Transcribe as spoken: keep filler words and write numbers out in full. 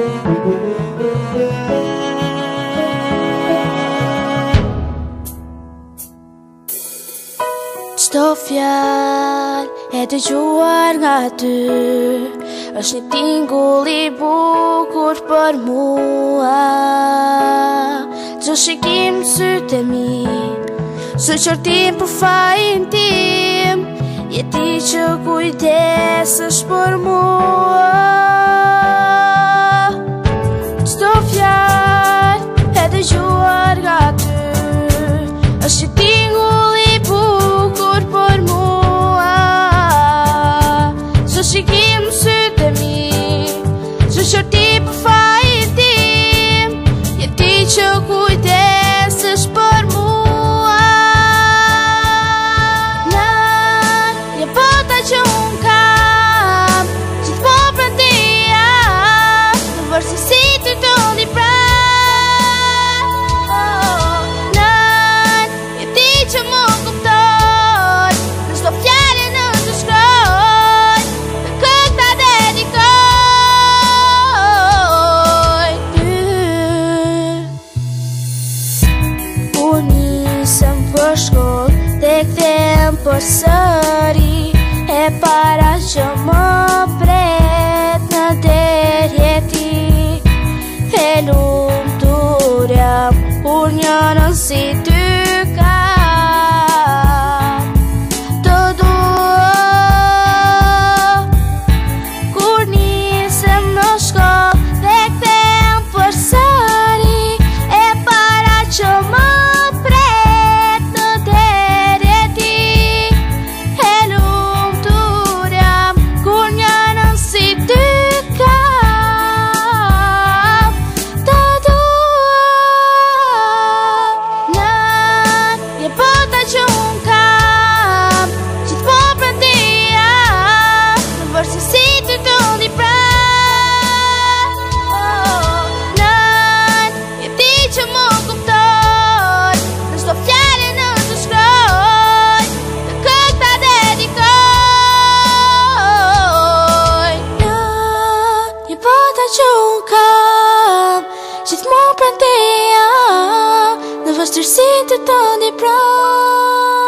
Çdo fjalë e dëgjuar nga ty është një tingull i bukur për mua. Çdo shikim në sytë e mi, së qortim për fajin tim, je ti që kujdesesh për mua. Çdo fjalë e dëgjuar nga ty është një tingull i bukur për mua. Çdo shikim në sytë e mi, së qortim për fajin tim, je ti që kujdesesh për mua. Na, një bota që unë kam, gjithmonë pranë teja, në vërësisi ty të ndi pranë. Na, je ti që më kupton, në çdo fjalë në çdo shkruaj, në këtë ta dedikoj ty. Kur nisem për shkollë, te kthem përsëri, e para që më pret në derje ti. E lumtur jam kur njënën si ty kam. Të dua kur nisem në shkollë, te kthem përsëri, e para që më pret në derje ti. E lumtur jam kur njënën si ty kam. Të dua, na, një bota që unë kam, gjithmonë pranë teja, në vërësisi ty të ndi pranë. Na, je ti që më kupton, në çdo fjalë në çdo shkruaj, në këtë ta dedikoj. Na, një bota që unë kam, gjithmonë pranë teja, në vështirësi ty të ndi pranë.